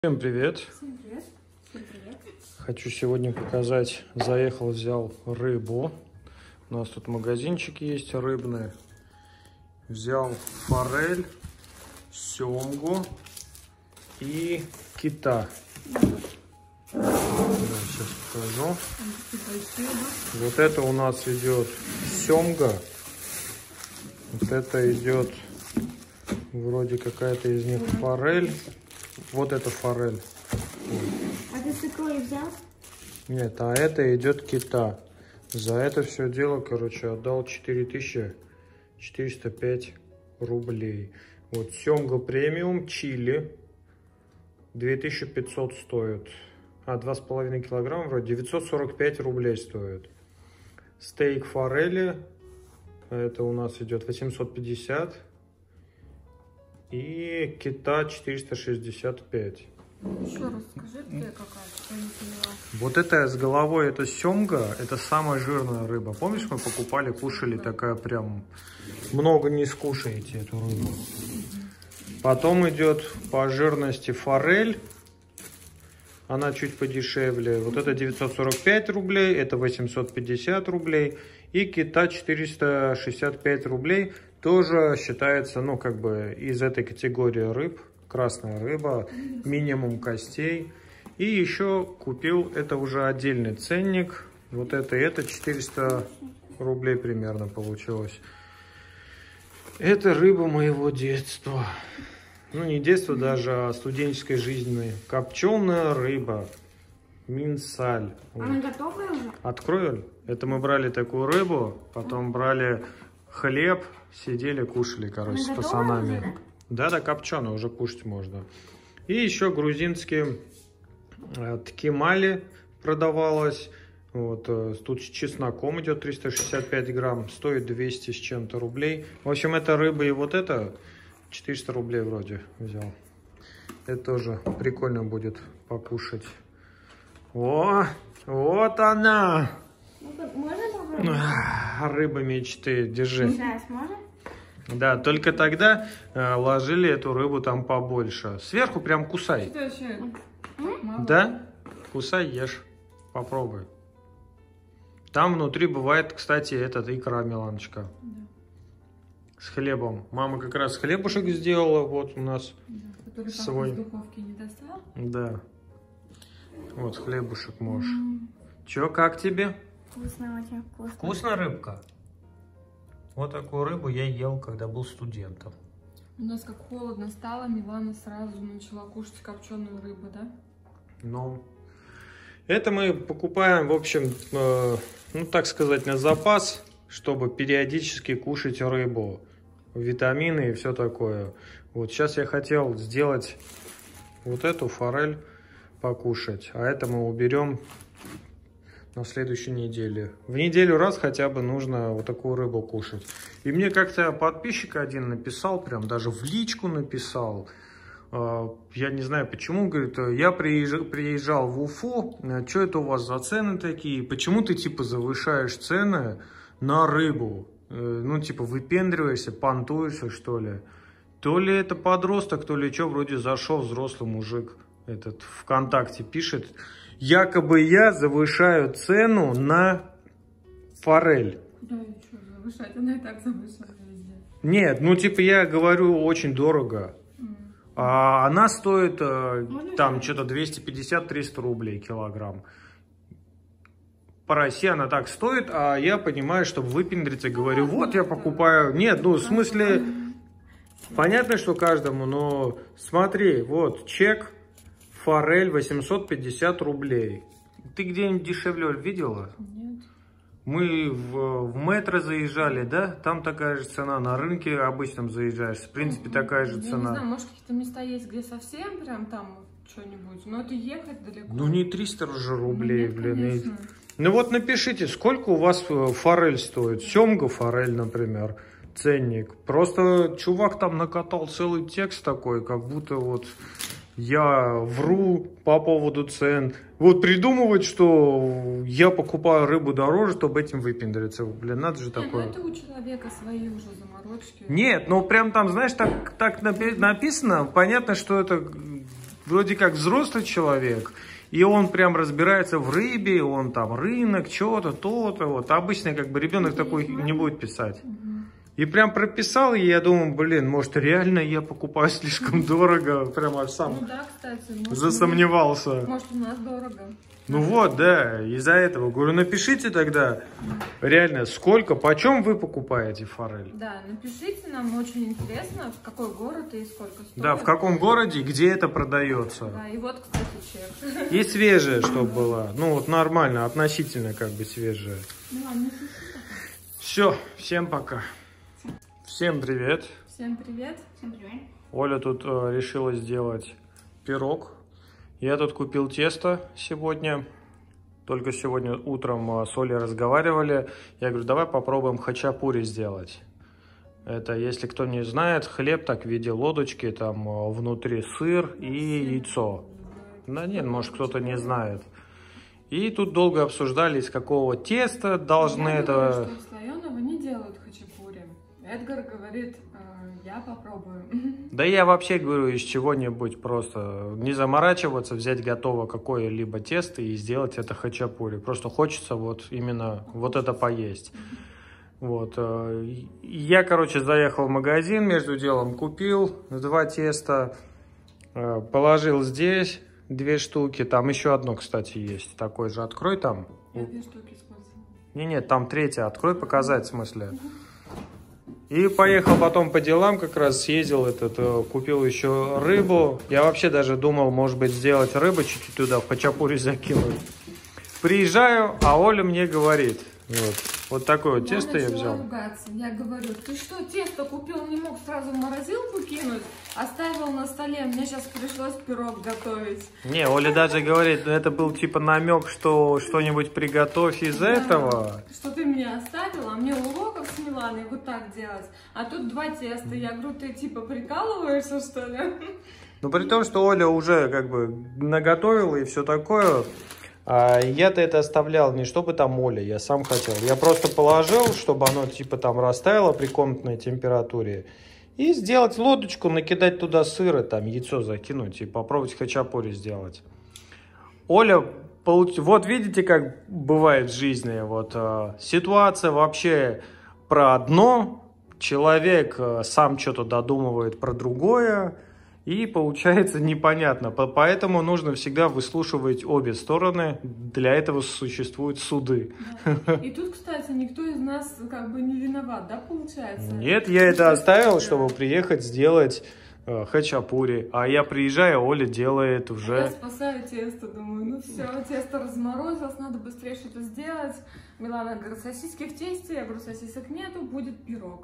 Всем привет! Всем привет! Всем привет! Хочу сегодня показать, заехал, взял рыбу. У нас тут магазинчик есть рыбный. Взял форель, семгу и кита. Сейчас покажу. Вот это у нас идет семга. Вот это идет вроде какая-то из них форель. Вот это форель. А ты с икрой взял? Нет, а это идет кита. За это все дело, короче, отдал 4405 рублей. Вот семга премиум чили 2500 стоит. А 2,5 килограмма вроде 945 рублей стоит. Стейк форели. Это у нас идет 850. И кита 465. Еще раз скажи, где какая-то, я не поняла. Вот это с головой, это семга, это самая жирная рыба. Помнишь, мы покупали, кушали, такая прям, много не скушаете эту рыбу. Потом идет по жирности форель, она чуть подешевле. Вот это 945 рублей, это 850 рублей. И кита 465 рублей. Тоже считается, ну, как бы из этой категории рыб. Красная рыба, минимум костей. И еще купил, это уже отдельный ценник. Вот это и это 400 рублей примерно получилось. Это рыба моего детства. Ну, не детства даже, а студенческой жизни. Копченая рыба. Минсаль. Она готовая уже? Открою? Это мы брали такую рыбу, потом брали хлеб, сидели, кушали, короче, с пацанами. Да, копченая, уже кушать можно. И еще грузинские ткемали продавалось. Вот, тут с чесноком идет 365 грамм, стоит 200 с чем-то рублей. В общем, это рыба и вот это 400 рублей вроде взял. Это тоже прикольно будет покушать. О, вот она! Можно попробовать? Рыба мечты, держи. Сейчас можно? Да, только тогда ложили эту рыбу там побольше. Сверху прям кусай. Что вообще? Да? Кусай, ешь. Попробуй. Там внутри бывает, кстати, этот икра, Миланочка. Да. С хлебом. Мама как раз хлебушек сделала, вот у нас. Да, который свой. из духовки не достал? Да. Вот хлебушек можешь. Чё, как тебе? Вкусно, очень вкусно. Вкусная рыбка? Вот такую рыбу я ел, когда был студентом. У нас как холодно стало, Милана сразу начала кушать копченую рыбу, да? Ну, это мы покупаем, в общем, ну, так сказать, на запас, чтобы периодически кушать рыбу, витамины и все такое. Вот сейчас я хотел сделать вот эту форель покушать, а это мы уберем на следующей неделе. В неделю раз хотя бы нужно вот такую рыбу кушать. И мне как-то подписчик один написал, прям даже в личку написал. Я не знаю почему, говорит, я приезжал в Уфу, что это у вас за цены такие? Почему ты типа завышаешь цены на рыбу? Ну типа выпендриваешься, понтуешься что ли? То ли это подросток, то ли что, вроде зашел взрослый мужик, этот ВКонтакте пишет. Якобы я завышаю цену на форель. Да, и что завышать? Она и так завышена везде. Нет, ну типа я говорю очень дорого. А она стоит там что-то 250-300 рублей килограмм. По России она так стоит, а я понимаю, чтобы выпендриться, говорю, вот я покупаю. Нет, ну в смысле, понятно, что каждому, но смотри, вот чек. Форель 850 рублей. Ты где-нибудь дешевле видела? Нет. Мы в метро заезжали, да? Там такая же цена. На рынке обычном заезжаешь. В принципе, такая же Я цена. не знаю, может какие-то места есть, где совсем прям там что-нибудь. Но это ехать далеко. Ну не 300 же рублей, Нет, блин. конечно. Ну вот напишите, сколько у вас форель стоит. Семга форель, например. Ценник. Просто чувак там накатал целый текст такой, как будто вот... Я вру по поводу цен. Вот придумывать, что я покупаю рыбу дороже, чтобы этим выпендриться. Блин, надо же такое. Ну это у человека свои уже заморочки. Нет, ну прям там, знаешь, так написано. Понятно, что это вроде как взрослый человек, и он прям разбирается в рыбе, он там рынок, что-то, то-то. Вот. Обычно как бы ребенок такой не будет писать. И прям прописал, и я думаю, блин, может реально я покупаю слишком дорого, прям аж сам Ну да, кстати. Может, засомневался. Может, у нас дорого. Ну вот, да, из-за этого. Говорю, напишите тогда реально, сколько, почем вы покупаете форель. Да, напишите, нам очень интересно, в какой город и сколько стоит. Да, в каком городе, где это продается. Да, и вот, кстати, чек. И свежая, чтобы была. Ну вот нормально, относительно как бы свежая. Ну ладно, напишите. Все, всем пока. Всем привет. Всем привет. Всем привет. Оля тут решила сделать пирог. Я тут купил тесто сегодня. Только сегодня утром с Олей разговаривали. Я говорю, давай попробуем хачапури сделать. Это, если кто не знает, хлеб так в виде лодочки, там внутри сыр и яйцо. Да нет, может кто-то не знает. И тут долго обсуждали, из какого теста должны Я это... говорю, что из слоеного не делают хачапури. Эдгар говорит, я попробую. Да я вообще говорю, из чего-нибудь просто не заморачиваться, взять готово какое-либо тесто и сделать это хачапури. Просто хочется вот именно вот это поесть. Вот. Я, короче, заехал в магазин, между делом купил 2 теста, положил здесь 2 штуки. Там еще одно, кстати, есть. Такой же. Открой там. Я 2 штуки использовала. Не, там 3-я. Открой, показать в смысле. И поехал потом по делам, как раз съездил купил еще рыбу. Я вообще даже думал, может быть, сделать рыбу чуть-чуть туда, в хачапури закинуть. Приезжаю, а Оля мне говорит, вот такое вот тесто я взял. Ругаться. Я говорю, ты что, тесто купил, не мог сразу в морозилку кинуть? Оставил на столе, мне сейчас пришлось пирог готовить. Не, Оля даже говорит, это был типа намек, что что-нибудь приготовь из этого. Что ты мне оставил, а мне уроков с Миланой вот так делать. А тут 2 теста. Я говорю, ты типа прикалываешься, что ли? Ну, при том, что Оля уже как бы наготовила и все такое. А я-то это оставлял не чтобы там Оля, я сам хотел. Я просто положил, чтобы оно типа там растаяло при комнатной температуре. И сделать лодочку, накидать туда сыра, там яйцо закинуть и попробовать хачапури сделать. Оля, вот видите, как бывает в жизни. Вот ситуация вообще про одно, человек сам что-то додумывает про другое. И получается непонятно. Поэтому нужно всегда выслушивать обе стороны. Для этого существуют суды. Да. И тут, кстати, никто из нас как бы не виноват, да, получается? Нет, я это оставил, чтобы приехать сделать хачапури. А я приезжаю, Оля делает уже... Я спасаю тесто, думаю, ну все, тесто разморозилось, надо быстрее что-то сделать. Милана говорит, сосиски в тесте, я говорю, сосисок нету, будет пирог.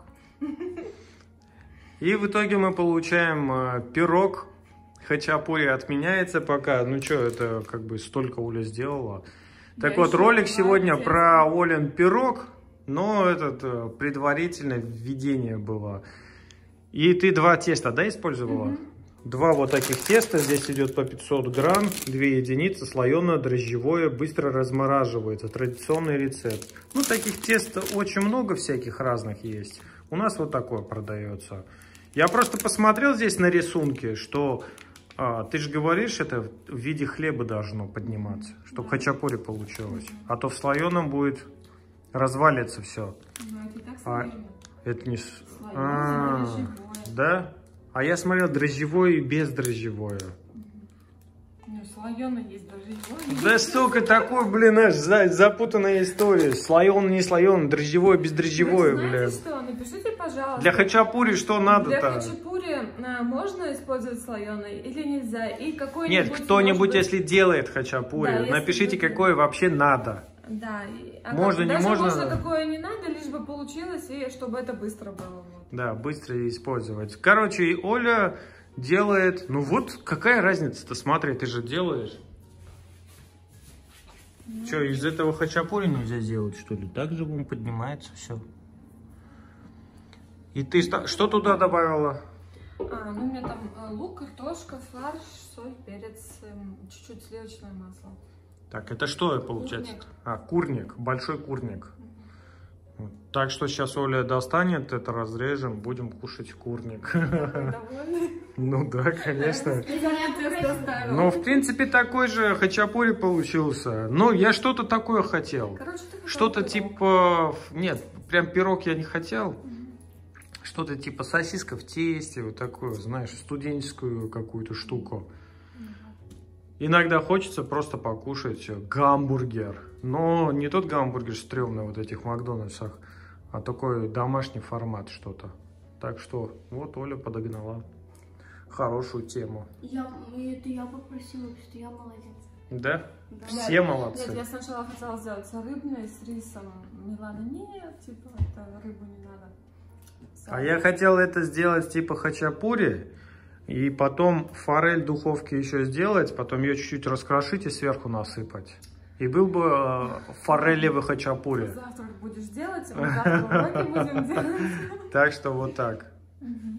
И в итоге мы получаем пирог. Хачапури отменяется пока. Ну что, это как бы столько Оля сделала. Так вот, ролик сегодня про Олин пирог, но предварительно введение было. И ты 2 теста, да, использовала? 2 вот таких теста. Здесь идет по 500 грамм, 2 единицы, слоеное, дрожжевое, быстро размораживается. Традиционный рецепт. Ну, таких тест очень много всяких разных есть. У нас вот такое продается. Я просто посмотрел здесь на рисунке, что ты же говоришь, это в виде хлеба должно подниматься, чтобы хачапури получилось. А то в слоеном будет развалится все. Ну, это и так слоеное. Это не... Слоеное, да? А я смотрел дрожжевое и бездрожжевое. Ну, слоеное есть дрожжевое. Да сука, такой, блин, аж запутанная история. Слоеный, не слоеный, дрожжевое, бездрожжевое, блин. Что? Напишите, пожалуйста. Для хачапури что надо-то? Для хачапури можно использовать слоеный или нельзя? И какой-нибудь... Нет, кто-нибудь, если делает хачапури, да, напишите, если какое вообще надо. Да. Можно, не даже можно? можно какое не надо, лишь бы получилось, и чтобы это быстро было. Вот. Да, быстро использовать. Короче, Оля делает... Ну вот, какая разница-то? Смотри, ты же делаешь. Что, из этого хачапури нельзя сделать, что ли? Так же он поднимается, все. И ты что туда добавила? Ну, у меня там лук, картошка, фарш, соль, перец, чуть-чуть сливочное масло. Так, это что получается? Курник. Курник, большой курник. Так что сейчас Оля достанет, это разрежем, будем кушать курник. Довольны? Ну да, конечно. Специально тесто оставила. Ну, в принципе, такой же хачапури получился. Но я что-то такое хотел. Короче, ты хотела Что-то пирог. типа... Нет, прям пирог я не хотел. Что-то типа сосиска в тесте, вот такую, знаешь, студенческую какую-то штуку. Иногда хочется просто покушать гамбургер. Но не тот гамбургер стрёмный вот этих в Макдональдсах, а такой домашний формат что-то. Так что вот Оля подогнала хорошую тему. Это я попросила, потому что я молодец. Да? Да. Все Нет, молодцы. Нет, я сначала хотела сделать рыбное с рисом. Милана, нет, типа, это рыбу не надо. А я хотел это сделать типа хачапури, и потом форель в духовке еще сделать, потом ее чуть-чуть раскрошить и сверху насыпать. И был бы форелевый хачапури. Завтрак будешь делать, мы завтра уроки будем делать. Так что вот так. Мгм.